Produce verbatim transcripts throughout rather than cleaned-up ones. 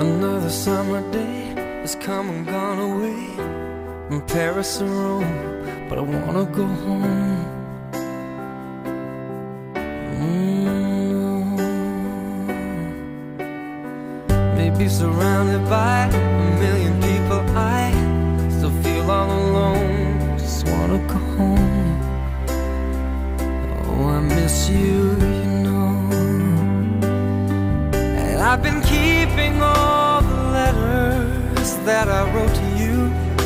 Another summer day has come and gone away from Paris or Rome, but I wanna go home. Mm. Maybe surrounded by a million people, I still feel all alone. Just wanna go home. Oh, I miss you, you know. And I've been keeping all the letters that I wrote to you,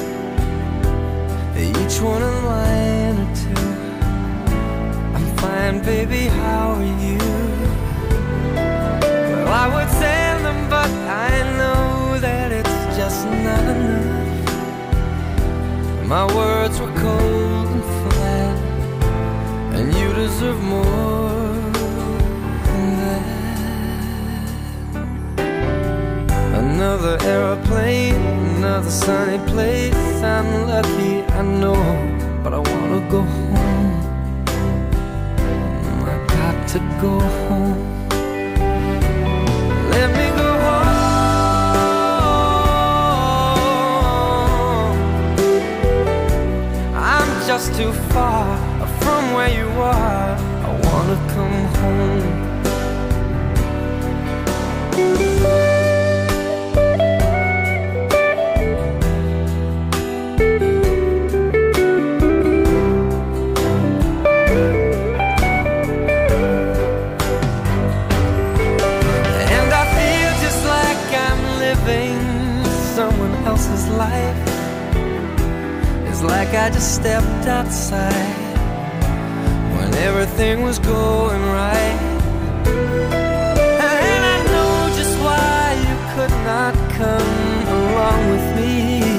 each one a line or two. I'm fine, baby, how are you? Well, I would send them, but I know that it's just not enough. My words were cold and flat, and you deserve more than that. Another aeroplane, another sunny place. I'm lucky, I know, but I wanna go home. I got to go home. Let me go home. I'm just too far from where you are. I wanna come home. Someone else's life. It's like I just stepped outside when everything was going right. And I know just why you could not come along with me.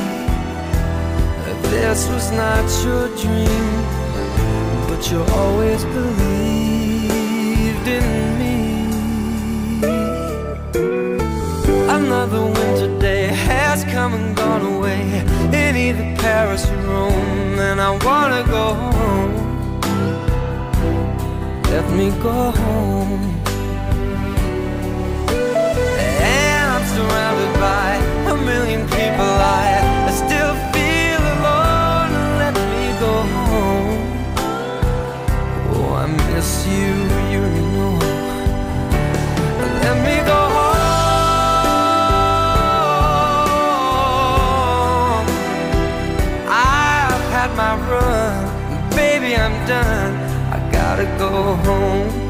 This was not your dream, but you always believed in me. Another winter day has come and gone away in either Paris or Rome, and I wanna go home. Let me go home. And I'm surrounded by a million people. I, I still feel alone. Let me go home. Oh, I miss you, you know. Let me go home. My run, baby, I'm done. I gotta go home.